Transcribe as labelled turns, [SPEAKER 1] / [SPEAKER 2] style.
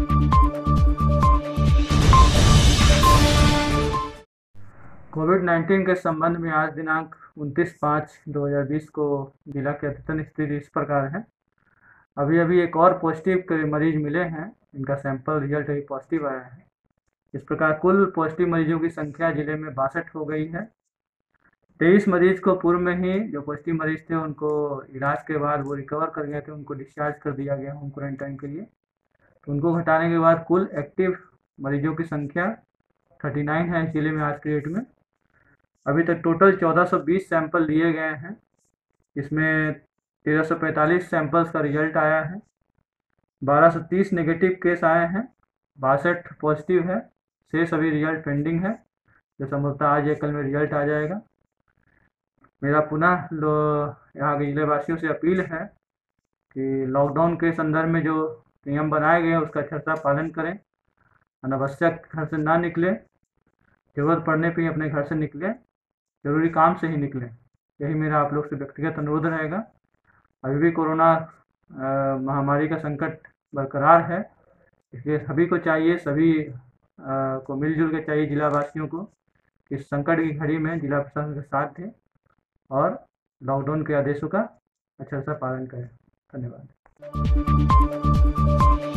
[SPEAKER 1] कोविड-19 के संबंध में आज दिनांक 29/5/2020 को जिला की अद्यतन स्थिति इस प्रकार है। अभी एक और पॉजिटिव के मरीज मिले हैं, इनका सैंपल रिजल्ट अभी पॉजिटिव आया है। इस प्रकार कुल पॉजिटिव मरीजों की संख्या जिले में 62 हो गई है। 23 मरीज को पूर्व में ही जो पॉजिटिव मरीज थे उनको इलाज के बाद वो रिकवर कर गए थे, उनको डिस्चार्ज कर दिया गया होम क्वारंटाइन के लिए। तो उनको हटाने के बाद कुल एक्टिव मरीजों की संख्या 39 है इस जिले में आज के डेट में। अभी तक टोटल 1420 सैंपल लिए गए हैं, इसमें 1345 सैंपल्स का रिजल्ट आया है, 1230 नेगेटिव केस आए हैं, 62 पॉजिटिव है, शेष अभी रिजल्ट पेंडिंग है, जो संभवतः आज या कल में रिजल्ट आ जाएगा। मेरा पुनः यहाँ के जिलेवासियों से अपील है कि लॉकडाउन के संदर्भ में जो नियम बनाए गए हैं उसका अच्छा सा पालन करें, अनावश्यक घर से ना निकलें, जरूरत पड़ने पर ही अपने घर से निकलें, जरूरी काम से ही निकलें। यही मेरा आप लोग से व्यक्तिगत अनुरोध रहेगा। अभी भी कोरोना महामारी का संकट बरकरार है, इसलिए सभी को चाहिए, सभी को मिलजुल के चाहिए, जिलावासियों को, इस संकट की घड़ी में जिला प्रशासन के साथ दें और लॉकडाउन के आदेशों का अच्छा सा पालन करें। धन्यवाद।